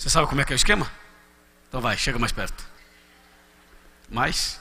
Você sabe como é que é o esquema? Então vai, chega mais perto. Mais.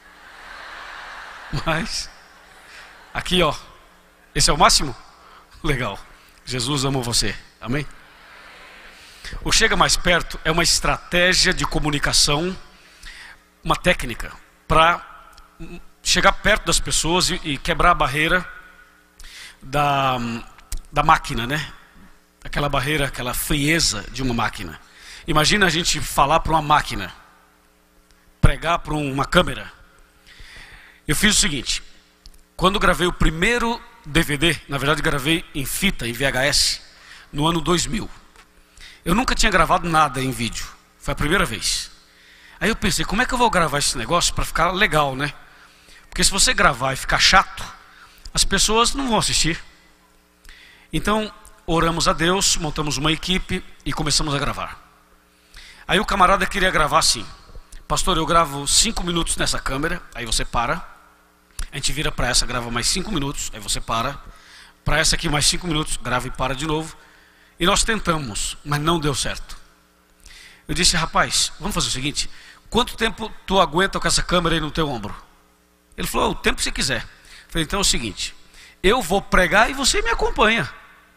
Aqui, ó. Esse é o máximo? Legal. Jesus ama você. Amém? O chega mais perto é uma estratégia de comunicação, uma técnica para chegar perto das pessoas e quebrar a barreira da máquina, né? Aquela barreira, aquela frieza de uma máquina. Imagina a gente falar para uma máquina, pregar para uma câmera. Eu fiz o seguinte: quando gravei o primeiro DVD, na verdade gravei em fita, em VHS, no ano 2000. Eu nunca tinha gravado nada em vídeo, foi a primeira vez. Aí eu pensei, como é que eu vou gravar esse negócio para ficar legal, né? Porque se você gravar e ficar chato, as pessoas não vão assistir. Então, oramos a Deus, montamos uma equipe e começamos a gravar. Aí o camarada queria gravar assim: pastor, eu gravo 5 minutos nessa câmera, aí você para. A gente vira para essa, grava mais 5 minutos, aí você para. Para essa aqui mais 5 minutos, grava e para de novo. E nós tentamos, mas não deu certo. Eu disse, rapaz, vamos fazer o seguinte: quanto tempo tu aguenta com essa câmera aí no teu ombro? Ele falou, o tempo que você quiser. Eu falei, então é o seguinte: eu vou pregar e você me acompanha.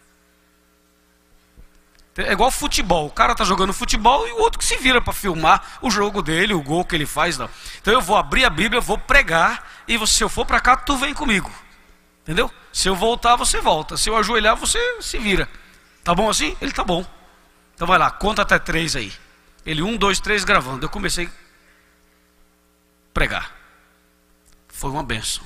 É igual futebol, o cara está jogando futebol e o outro que se vira para filmar o jogo dele, o gol que ele faz. Não. Então eu vou abrir a Bíblia, eu vou pregar, e você, se eu for para cá, tu vem comigo. Entendeu? Se eu voltar, você volta. Se eu ajoelhar, você se vira. Tá bom assim? Ele tá bom. Então vai lá, conta até 3 aí. Ele 1, 2, 3 gravando. Eu comecei a pregar. Foi uma bênção.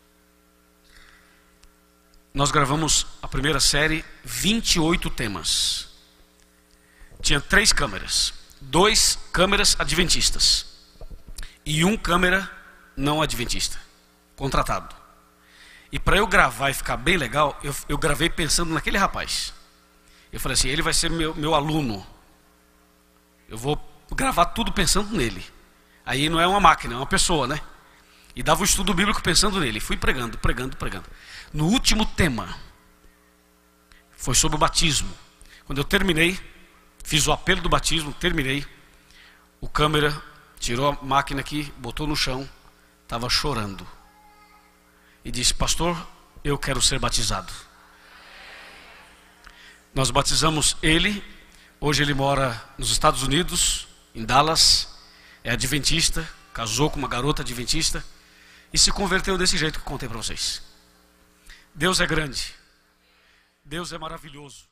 Nós gravamos a primeira série, 28 temas. Tinha 3 câmeras. 2 câmeras adventistas. E 1 câmera não adventista. Contratado. E para eu gravar e ficar bem legal, eu gravei pensando naquele rapaz. Eu falei assim, ele vai ser meu aluno. Eu vou gravar tudo pensando nele. Aí não é uma máquina, é uma pessoa, né? E dava o estudo bíblico pensando nele. Fui pregando. No último tema, foi sobre o batismo. Quando eu terminei, fiz o apelo do batismo, terminei. O câmera tirou a máquina aqui, botou no chão, estava chorando. E disse, pastor, eu quero ser batizado. Nós batizamos ele. Hoje ele mora nos Estados Unidos, em Dallas. É adventista, casou com uma garota adventista e se converteu desse jeito que contei para vocês. Deus é grande. Deus é maravilhoso.